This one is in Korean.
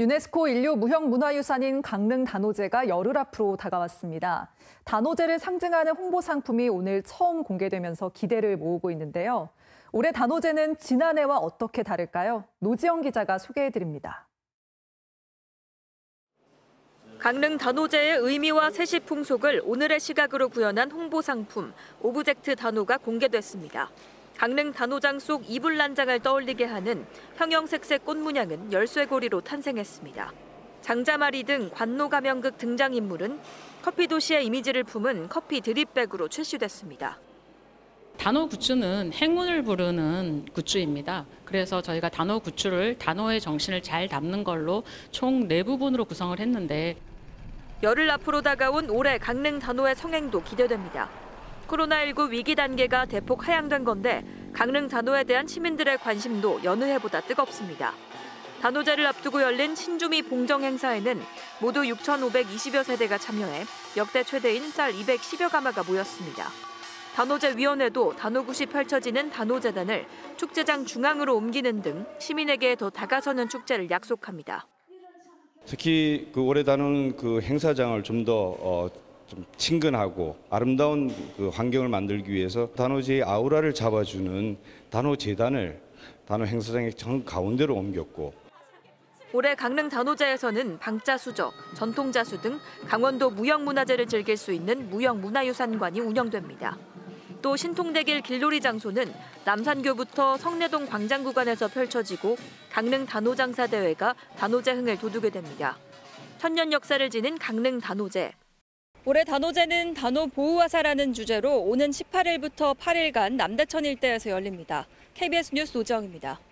유네스코 인류 무형문화유산인 강릉 단오제가 열흘 앞으로 다가왔습니다. 단오제를 상징하는 홍보 상품이 오늘 처음 공개되면서 기대를 모으고 있는데요. 올해 단오제는 지난해와 어떻게 다를까요? 노지영 기자가 소개해드립니다. 강릉 단오제의 의미와 세시 풍속을 오늘의 시각으로 구현한 홍보 상품 오브젝트 단오가 공개됐습니다. 강릉 단오장 속 이불난장을 떠올리게 하는 형형색색 꽃 문양은 열쇠고리로 탄생했습니다. 장자마리 등 관노 가명극 등장인물은 커피 도시의 이미지를 품은 커피 드립백으로 출시됐습니다. 단오 굿즈는 행운을 부르는 굿즈입니다. 그래서 저희가 단오 굿즈를 단오의 정신을 잘 담는 걸로 총 4부분으로 구성을 했는데 열흘 앞으로 다가온 올해 강릉 단오의 성행도 기대됩니다. 코로나19 위기 단계가 대폭 하향된 건데 강릉 단오에 대한 시민들의 관심도 여느 해보다 뜨겁습니다. 단오제를 앞두고 열린 신주미 봉정 행사에는 모두 6,520여 세대가 참여해 역대 최대인 쌀 210여 가마가 모였습니다. 단오제 위원회도 단오굿이 펼쳐지는 단오재단을 축제장 중앙으로 옮기는 등 시민에게 더 다가서는 축제를 약속합니다. 특히 올해 단오는 행사장을 좀 더 친근하고 아름다운 환경을 만들기 위해서 단오제의 아우라를 잡아주는 단오재단을 단오 행사장의 정 가운데로 옮겼고, 올해 강릉 단오제에서는 방자수저, 전통자수 등 강원도 무형문화재를 즐길 수 있는 무형문화유산관이 운영됩니다. 또 신통대길 길놀이 장소는 남산교부터 성내동 광장 구간에서 펼쳐지고 강릉 단오장사대회가 단오제 흥을 돋우게 됩니다. 천년 역사를 지닌 강릉 단오제. 올해 단오제는 단오 보호화사라는 주제로 오는 18일부터 8일간 남대천 일대에서 열립니다. KBS 뉴스 노지영입니다.